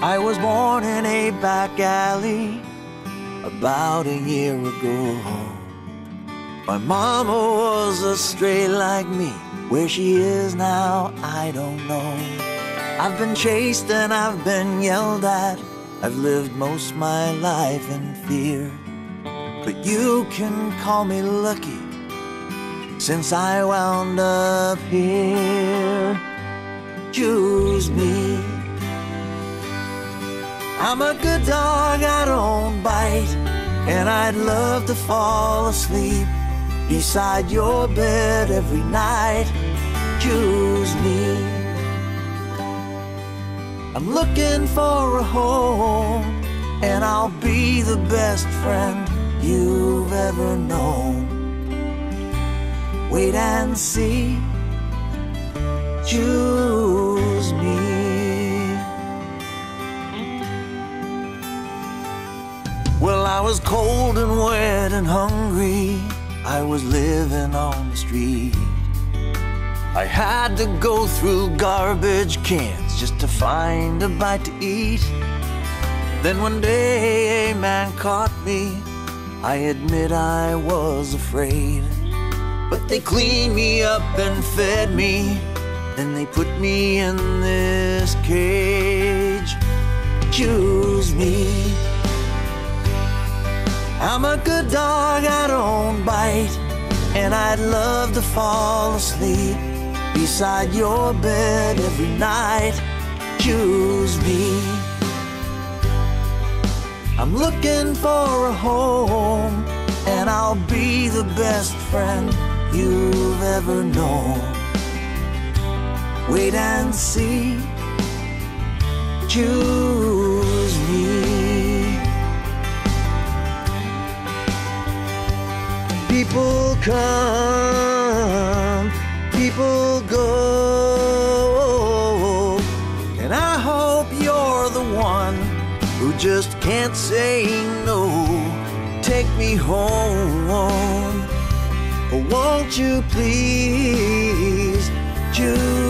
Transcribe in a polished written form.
I was born in a back alley about a year ago. My mama was a stray like me. Where she is now, I don't know. I've been chased and I've been yelled at. I've lived most my life in fear. But you can call me lucky, since I wound up here. Choose me. I'm a good dog, I don't bite, and I'd love to fall asleep beside your bed every night. Choose me. I'm looking for a home, and I'll be the best friend you've ever known. Wait and see. Choose me. Well, I was cold and wet and hungry. I was living on the street. I had to go through garbage cans just to find a bite to eat. Then one day a man caught me. I admit I was afraid, but they cleaned me up and fed me. Then they put me in this cage. Choose me. I'm a good dog, I don't bite, and I'd love to fall asleep beside your bed every night. Choose me. I'm looking for a home, and I'll be the best friend you've ever known. Wait and see. Choose me. People come, people go, and I hope you're the one who just can't say no. Take me home, or won't you please choose